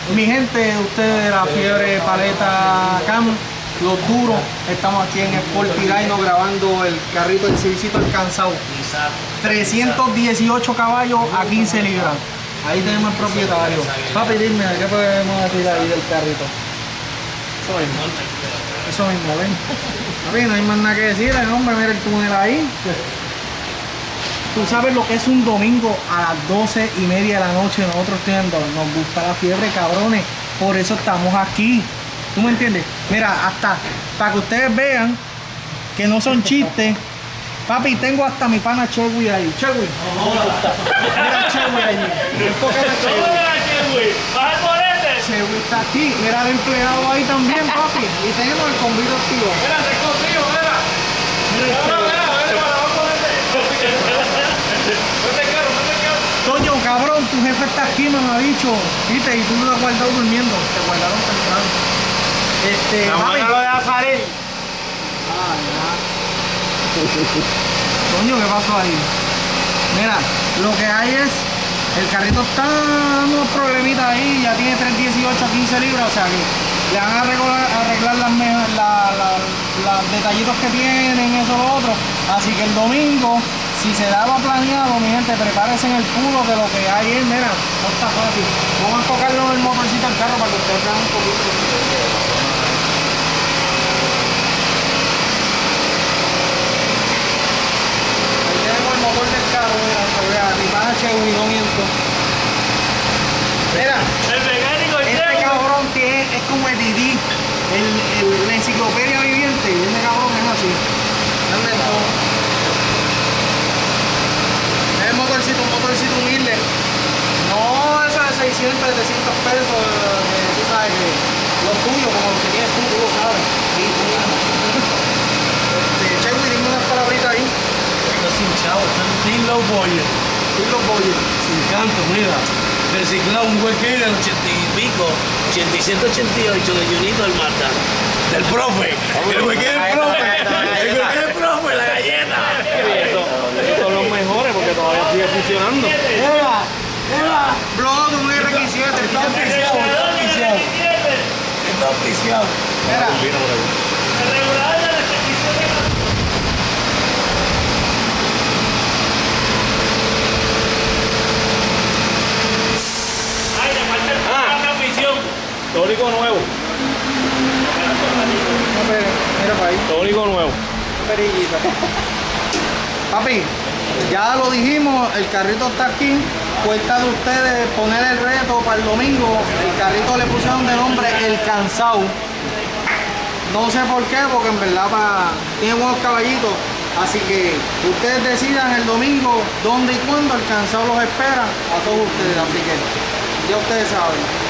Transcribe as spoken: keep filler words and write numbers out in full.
Mi gente, ustedes de la Fiebre Paleta Cam, los duros, estamos aquí en Sporty Dyno grabando el carrito del Civicito El Cansado. trescientos dieciocho caballos a quince libras. Ahí tenemos el propietario. Papi, dime, ¿qué podemos decir ahí del carrito? Eso mismo. Eso mismo, ven. Papi, no hay más nada que decir, hombre, mira el túnel ahí. Tú sabes lo que es un domingo a las doce y media de la noche. Nosotros teniendo, nos gusta la fiebre, cabrones. Por eso estamos aquí. ¿Tú me entiendes? Mira, hasta para que ustedes vean que no son chistes. Papi, tengo hasta mi pana Chewy ahí. Chewy. Mira Chewy ahí. Enfócate a Chewy. ¡Baja el bolete! Chewy está aquí. Mira el empleado ahí también, papi. Y tenemos el convito activo. Mira, te contigo, mira. Mira el Chewy. Coño, cabrón, tu jefe está aquí, me ha dicho. Viste, y tú lo has guardado durmiendo. Te guardaron temprano. Este, La papi. no lo deja salir. Ah, ya. Coño, ¿qué pasó ahí? Mira, lo que hay es, el carrito está dando unos problemitas ahí, ya tiene tres dieciocho a quince libras, o sea que le van a arreglar, arreglar las la, la, la detallitos que tienen, eso lo otro. Así que el domingo, si se daba planeado, mi gente, prepárense en el culo de lo que hay es, mira, no está fácil. Vamos a enfocarlo en el motorcito al carro para que ustedes vean un poquito. Motor del carro, mira, mira, mi pana Chewy, no miento. Mira, El mecánico este cabrón que es, es como el Didi, el, el, la enciclopedia viviente, este cabrón es así. Dame todo. Es el motorcito, un motorcito humilde. No eso de seiscientos, setecientos pesos, eh, tú sabes que los tuyos, como los que tienes tú, tú lo sabes. Sí, este, Chewy, dime unas palabritas ahí. Está sin chavo, está sin low boyer. Sí, los boyes. Sin canto, mira. Reciclado un hueque del ochenta y pico, ochenta y siete, ochenta y ocho de Junito del Mata. Del profe. El hueque del profe. El hueque del profe, la galleta. Esos son los mejores porque todavía sigue funcionando. Mira, mira. Blog, un R X siete, está oficiado, está oficiado. Está oficial. Mira. El regulador de la requisición. Tónico nuevo. Mira para ahí. Tónico nuevo. Perillita. Papi, ya lo dijimos, el carrito está aquí. Cuesta de ustedes poner el reto para el domingo. El carrito le pusieron de nombre El Cansado. No sé por qué, porque en verdad para... tiene buenos caballitos. Así que ustedes decidan el domingo dónde y cuándo. El Cansado los espera a todos ustedes. Así que ya ustedes saben.